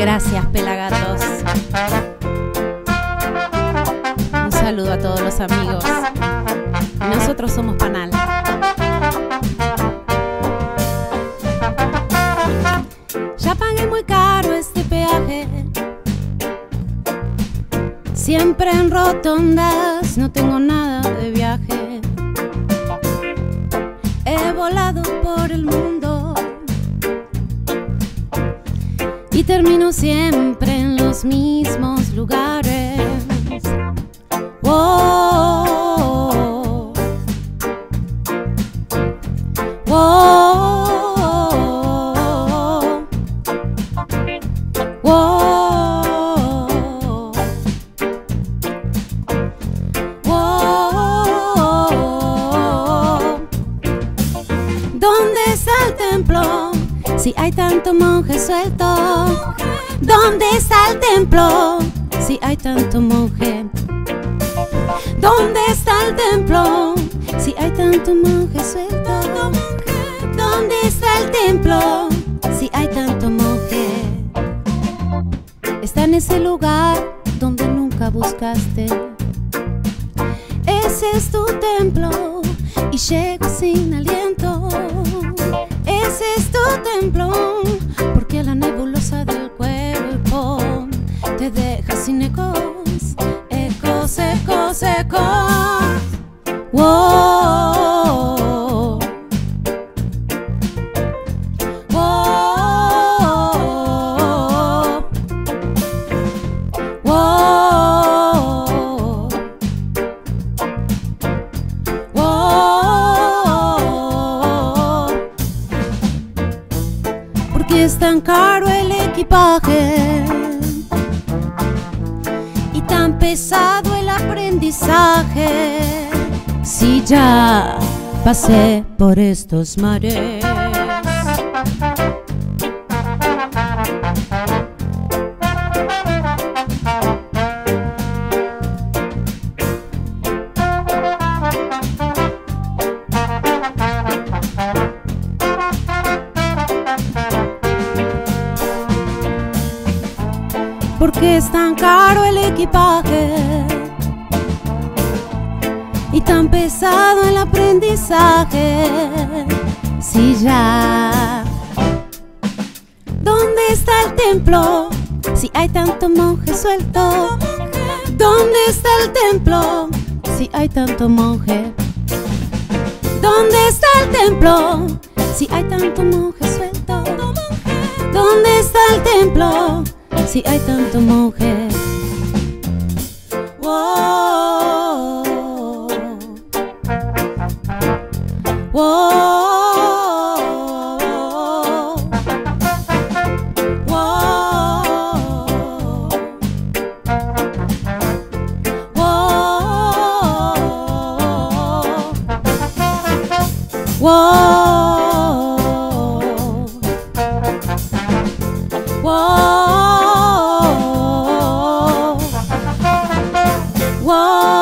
Gracias, Pelagatos. Un saludo a todos los amigos. Nosotros somos Panal. Ya pagué muy caro este peaje. Siempre en rotondas, no tengo nada de viaje. He volado por el mundo y termino siempre en los mismos lugares. Wow, wow, wow, wow. ¿Dónde está el templo? Si hay tanto monje suelto. ¿Dónde está el templo? Si hay tanto monje. ¿Dónde está el templo? Si hay tanto monje suelto. ¿Dónde está el templo? Si hay tanto monje. Está en ese lugar donde nunca buscaste. Ese es tu templo y llego sin aliento. Ese es tu templo, porque la nebulosa del cuerpo te deja sin ecos, ecos, ecos, ecos. Wow, wow, wow, wow. ¿Por qué es tan caro el equipaje y tan pesado el aprendizaje? Si ya pasé por estos mares. ¿Por qué es tan caro el equipaje y tan pesado el aprendizaje? Si ya. ¿Dónde está el templo? Si hay tanto monje suelto. ¿Dónde está el templo? Si hay tanto monje. ¿Dónde está el templo? Si hay tanto monje suelto. ¿Dónde está el templo? Si hay tanto monje. Wow, wow, wow, wow, wow, wow. Whoa.